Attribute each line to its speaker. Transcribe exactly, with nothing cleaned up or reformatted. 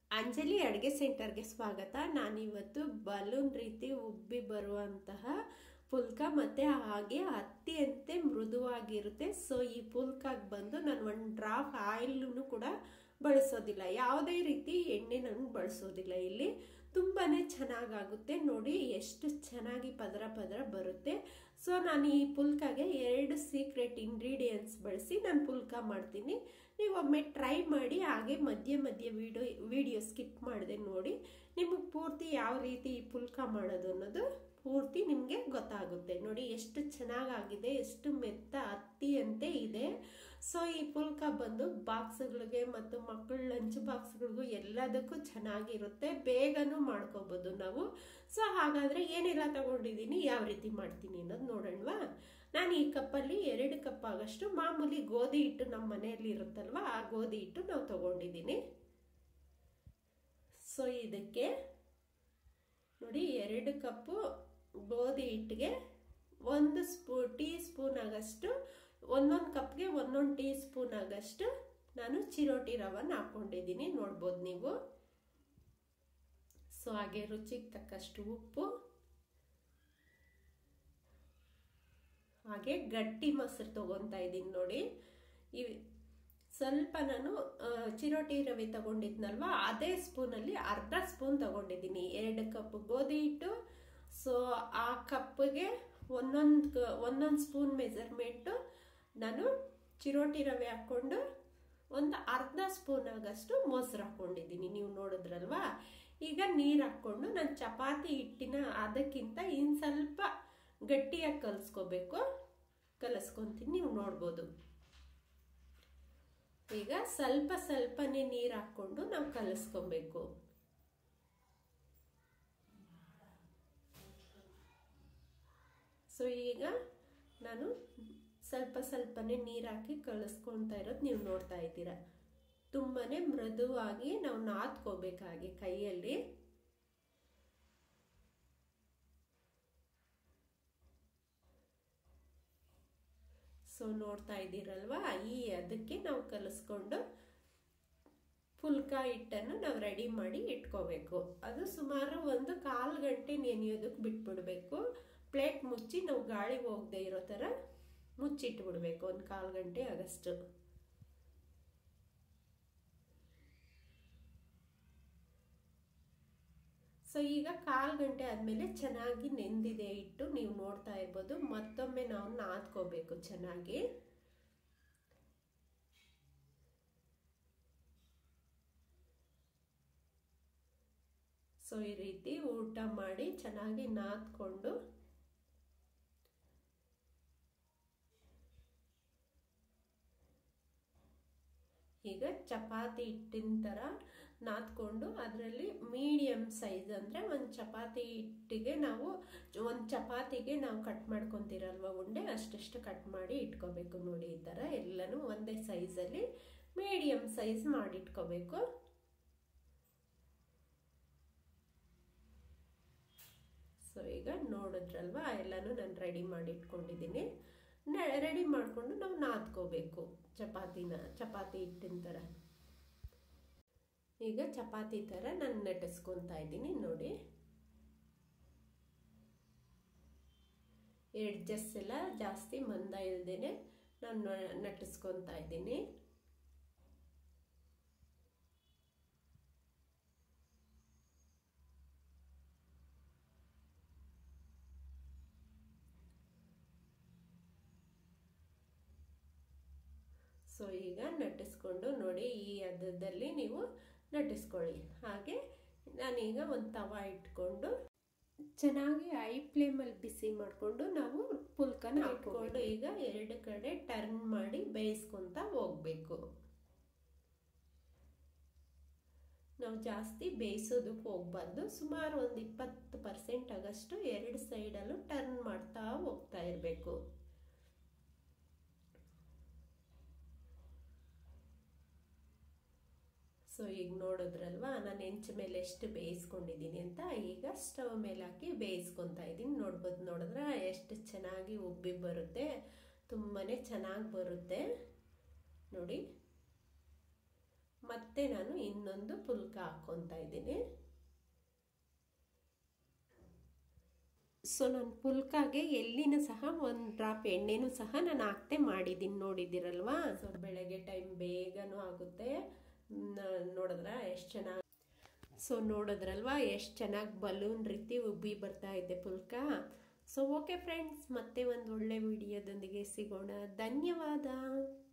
Speaker 1: ಅಂಜಲಿ ಅಡುಗೆ ಸೆಂಟರ್ಗೆ ಸ್ವಾಗತ. ನಾನಿವತ್ತು ಬಲೂನ್ ರೀತಿ ಉಬ್ಬಿ ಬರುವಂತಹ ಪುಲ್ಕ ಮತ್ತೆ ಹಾಗೆ ಹತ್ತಿಯಂತೆ ಮೃದುವಾಗಿರುತ್ತೆ. ಸೊ ಈ ಪುಲ್ಕಾಗೆ ಬಂದು ನಾನು ಒಂದು ಡ್ರಾಪ್ ಆಯಿಲ್ನು ಕೂಡ ಬಳಸೋದಿಲ್ಲ, ಯಾವುದೇ ರೀತಿ ಎಣ್ಣೆ ನಾನು ಬಳಸೋದಿಲ್ಲ. ಇಲ್ಲಿ ತುಂಬಾನೇ ಚೆನ್ನಾಗಾಗುತ್ತೆ ನೋಡಿ, ಎಷ್ಟು ಚೆನ್ನಾಗಿ ಪದರ ಪದರ ಬರುತ್ತೆ. ಸೊ ನಾನು ಈ ಪುಲ್ಕಾಗೆ ಎರಡು ಸೀಕ್ರೆಟ್ ಇಂಗ್ರೀಡಿಯೆಂಟ್ಸ್ ಬಳಸಿ ನಾನು ಪುಲ್ಕ ಮಾಡ್ತೀನಿ. ನೀವು ಒಮ್ಮೆ ಟ್ರೈ ಮಾಡಿ, ಹಾಗೆ ಮಧ್ಯೆ ಮಧ್ಯೆ ವಿಡಿಯೋ ವಿಡಿಯೋ ಸ್ಕಿಪ್ ಮಾಡಿದೆ ನೋಡಿ, ನಿಮಗೆ ಪೂರ್ತಿ ಯಾವ ರೀತಿ ಈ ಪುಲ್ಕ ಮಾಡೋದು ಅನ್ನೋದು ಪೂರ್ತಿ ನಿಮಗೆ ಗೊತ್ತಾಗುತ್ತೆ. ನೋಡಿ ಎಷ್ಟು ಚೆನ್ನಾಗಾಗಿದೆ, ಎಷ್ಟು ಮೆತ್ತ ಹತ್ತಿಯಂತೆ ಇದೆ. ಸೊ ಈ ಪುಲ್ಕ ಬಂದು ಬಾಕ್ಸ್ಗಳಿಗೆ ಮತ್ತು ಮಕ್ಕಳ ಲಂಚ್ ಬಾಕ್ಸ್ಗಳಿಗೂ ಎಲ್ಲದಕ್ಕೂ ಚೆನ್ನಾಗಿರುತ್ತೆ, ಬೇಗನೂ ಮಾಡ್ಕೋಬೋದು ನಾವು. ಸೊ ಹಾಗಾದರೆ ಏನೆಲ್ಲ ತಗೊಂಡಿದ್ದೀನಿ, ಯಾವ ರೀತಿ ಮಾಡ್ತೀನಿ ಅನ್ನೋದು ನೋಡೋಣವಾ. ನಾನು ಈ ಕಪ್ಪಲ್ಲಿ ಎರಡು ಕಪ್ ಆಗಷ್ಟು ಮಾಮೂಲಿ ಗೋಧಿ ಹಿಟ್ಟು ನಮ್ಮ ಮನೆಯಲ್ಲಿ ಇರುತ್ತಲ್ವ, ಆ ಗೋಧಿ ಹಿಟ್ಟು ನಾವು ತಗೊಂಡಿದ್ದೀನಿ. ಸೊ ಇದಕ್ಕೆ ನೋಡಿ ಎರಡು ಕಪ್ಪು ಗೋಧಿ ಹಿಟ್ಟಿಗೆ ಒಂದು ಸ್ಪೂ ಟೀ ಸ್ಪೂನ್ ಆಗಷ್ಟು, ಒಂದೊಂದು ಕಪ್ಗೆ ಒಂದೊಂದು ಟೀ ಸ್ಪೂನ್ ಆಗಷ್ಟು ನಾನು ಚಿರೋಟಿ ರವನ್ನು ಹಾಕೊಂಡಿದ್ದೀನಿ, ನೋಡ್ಬೋದು ನೀವು. ಸೊ ಹಾಗೆ ರುಚಿಗೆ ತಕ್ಕಷ್ಟು ಉಪ್ಪು, ಹಾಗೆ ಗಟ್ಟಿ ಮೊಸರು ತಗೊತಾ ಇದ್ದೀನಿ ನೋಡಿ. ಈ ಸ್ವಲ್ಪ ನಾನು ಚಿರೋಟಿ ರವೆ ತಗೊಂಡಿದ್ನಲ್ವ, ಅದೇ ಸ್ಪೂನಲ್ಲಿ ಅರ್ಧ ಸ್ಪೂನ್ ತಗೊಂಡಿದ್ದೀನಿ. ಎರಡು ಕಪ್ ಗೋಧಿ ಹಿಟ್ಟು, ಸೊ ಆ ಕಪ್ಗೆ ಒಂದೊಂದು ಒಂದೊಂದು ಸ್ಪೂನ್ ಮೆಜರ್ಮೆಂಟು ನಾನು ಚಿರೋಟಿ ರವೆ ಹಾಕ್ಕೊಂಡು ಒಂದು ಅರ್ಧ ಸ್ಪೂನ್ ಆಗಷ್ಟು ಮೊಸರು ಹಾಕ್ಕೊಂಡಿದ್ದೀನಿ, ನೀವು ನೋಡಿದ್ರಲ್ವಾ. ಈಗ ನೀರು ಹಾಕ್ಕೊಂಡು ನಾನು ಚಪಾತಿ ಹಿಟ್ಟಿನ ಅದಕ್ಕಿಂತ ಇನ್ನು ಸ್ವಲ್ಪ ಗಟ್ಟಿಯಾಗಿ ಕಲಿಸ್ಕೋಬೇಕು, ಕಲಿಸ್ಕೊತೀನಿ, ನೀವು ನೋಡ್ಬೋದು. ಈಗ ಸ್ವಲ್ಪ ಸ್ವಲ್ಪನೇ ನೀರು ಹಾಕ್ಕೊಂಡು ನಾವು ಕಲಿಸ್ಕೊಬೇಕು. ಸೊ ಈಗ ನಾನು ಸ್ವಲ್ಪ ಸ್ವಲ್ಪನೇ ನೀರು ಹಾಕಿ ಕಲಿಸ್ಕೊತಾ ಇರೋದು ನೀವು ನೋಡ್ತಾ ಇದ್ದೀರಾ. ತುಂಬಾನೇ ಮೃದುವಾಗಿ ನಾವು ನಾದ್ಕೋಬೇಕಾಗಿ ಕೈಯಲ್ಲಿ. ಸೊ ನೋಡ್ತಾ ಇದ್ದೀರಲ್ವಾ, ಈ ಅದಕ್ಕೆ ನಾವು ಕಲಿಸ್ಕೊಂಡು ಪುಲ್ಕ ಹಿಟ್ಟನ್ನು ನಾವು ರೆಡಿ ಮಾಡಿ ಇಟ್ಕೋಬೇಕು. ಅದು ಸುಮಾರು ಒಂದು ಕಾಲು ಗಂಟೆ ನೆನೆಯೋದಕ್ಕೆ ಬಿಟ್ಬಿಡ್ಬೇಕು. ಪ್ಲೇಟ್ ಮುಚ್ಚಿ ನಾವು ಗಾಳಿ ಹೋಗದೆ ಇರೋ ಥರ ಮುಚ್ಚಿಟ್ಬಿಡ್ಬೇಕು ಒಂದು ಕಾಲು ಗಂಟೆ ಆಗಷ್ಟು. ಸೊ ಈಗ ಕಾಲು ಗಂಟೆ ಆದಮೇಲೆ ಚೆನ್ನಾಗಿ ನೆಂದಿದೆ ಹಿಟ್ಟು, ನೀವು ನೋಡ್ತಾ ಇರ್ಬೋದು. ಮತ್ತೊಮ್ಮೆ ನಾವು ನಾದ್ಕೋಬೇಕು ಚೆನ್ನಾಗಿ. ಸೊ ಈ ರೀತಿ ಊಟ ಮಾಡಿ ಚೆನ್ನಾಗಿ ನಾದ್ಕೊಂಡು ಈಗ ಚಪಾತಿ ಹಿಟ್ಟಿನ ಥರ ನಾದ್ಕೊಂಡು ಅದರಲ್ಲಿ ಮೀಡಿಯಮ್ ಸೈಜ್ ಅಂದರೆ ಒಂದು ಚಪಾತಿ ಹಿಟ್ಟಿಗೆ ನಾವು ಒಂದು ಚಪಾತಿಗೆ ನಾವು ಕಟ್ ಮಾಡ್ಕೊತೀರಲ್ವ ಉಂಡೆ, ಅಷ್ಟಷ್ಟು ಕಟ್ ಮಾಡಿ ಇಟ್ಕೋಬೇಕು ನೋಡಿ. ಈ ಥರ ಎಲ್ಲನೂ ಒಂದೇ ಸೈಜಲ್ಲಿ ಮೀಡಿಯಮ್ ಸೈಜ್ ಮಾಡಿ ಇಟ್ಕೋಬೇಕು. ಸೊ ಈಗ ನೋಡಿದ್ರಲ್ವ, ಎಲ್ಲನೂ ನಾನು ರೆಡಿ ಮಾಡಿ ಇಟ್ಕೊಂಡಿದ್ದೀನಿ. ರೆಡಿ ಮಾಡಿಕೊಂಡು ನಾವು ನಾದ್ಕೋಬೇಕು ಚಪಾತಿನ, ಚಪಾತಿ ಹಿಟ್ಟಿನ ಥರ. ಈಗ ಚಪಾತಿ ಥರ ನಾನು ನಟಿಸ್ಕೊತಾ ಇದ್ದೀನಿ ನೋಡಿ. ಎಡ್ಜಸ್ ಎಲ್ಲ ಜಾಸ್ತಿ ಮಂದ ಇಲ್ದೇನೆ ನಾನು ನಟಿಸ್ಕೊತಾ ಇದ್ದೀನಿ. ಸೊ ಈಗ ನಟಿಸ್ಕೊಂಡು ನೋಡಿ, ಈ ಹದದಲ್ಲಿ ನೀವು ನಟಿಸ್ಕೊಳ್ಳಿ. ಹಾಗೆ ನಾನೀಗ ಒಂದು ತವಾ ಇಟ್ಕೊಂಡು ಚೆನ್ನಾಗಿ ಹೈ ಫ್ಲೇಮಲ್ಲಿ ಬಿಸಿ ಮಾಡಿಕೊಂಡು ನಾವು ಪುಲ್ಕನ ಹಾಕ್ಕೊಂಡು ಈಗ ಎರಡು ಕಡೆ ಟರ್ನ್ ಮಾಡಿ ಬೇಯಿಸ್ಕೊತಾ ಹೋಗ್ಬೇಕು. ನಾವು ಜಾಸ್ತಿ ಬೇಯಿಸೋದಕ್ಕೆ ಹೋಗ್ಬಾರ್ದು, ಸುಮಾರು ಒಂದು ಇಪ್ಪತ್ತು ಪರ್ಸೆಂಟ್ ಆಗಷ್ಟು ಎರಡು ಸೈಡಲ್ಲೂ ಟರ್ನ್ ಮಾಡ್ತಾ ಹೋಗ್ತಾ ಇರಬೇಕು. ಸೊ ಈಗ ನೋಡಿದ್ರಲ್ವಾ, ನಾನು ಹೆಂಚು ಮೇಲೆ ಎಷ್ಟು ಬೇಯಿಸ್ಕೊಂಡಿದ್ದೀನಿ ಅಂತ. ಈಗ ಸ್ಟವ್ ಮೇಲೆ ಹಾಕಿ ಬೇಯಿಸ್ಕೊತಾ ಇದ್ದೀನಿ, ನೋಡ್ಬೋದು. ನೋಡಿದ್ರೆ ಎಷ್ಟು ಚೆನ್ನಾಗಿ ಉಬ್ಬಿ ಬರುತ್ತೆ, ತುಂಬಾ ಚೆನ್ನಾಗಿ ಬರುತ್ತೆ ನೋಡಿ. ಮತ್ತೆ ನಾನು ಇನ್ನೊಂದು ಪುಲ್ಕ ಹಾಕ್ಕೊತಾ ಇದ್ದೀನಿ. ಸೊ ನಾನು ಪುಲ್ಕಾಗೆ ಎಳ್ಳಿನ ಸಹ ಒಂದು ಡ್ರಾಪ್ ಎಣ್ಣೆನೂ ಸಹ ನಾನು ಹಾಕ್ತೆ ಮಾಡಿದ್ದೀನಿ, ನೋಡಿದ್ದೀರಲ್ವಾ. ಸೊ ಬೆಳಗ್ಗೆ ಟೈಮ್ ಬೇಗನೂ ಆಗುತ್ತೆ. ನೋಡಿದ್ರ ಎಷ್ಟು ಚೆನ್ನಾಗಿ ಸೊ ನೋಡಿದ್ರಲ್ವಾ ಎಷ್ಟು ಚೆನ್ನಾಗಿ ಬಲೂನ್ ರೀತಿ ಉಬ್ಬಿ ಬರ್ತಾ ಇದೆ ಪುಲ್ಕ. ಸೊ ಓಕೆ ಫ್ರೆಂಡ್ಸ್, ಮತ್ತೆ ಒಂದು ಒಳ್ಳೆ ವಿಡಿಯೋದೊಂದಿಗೆ ಸಿಗೋಣ. ಧನ್ಯವಾದ.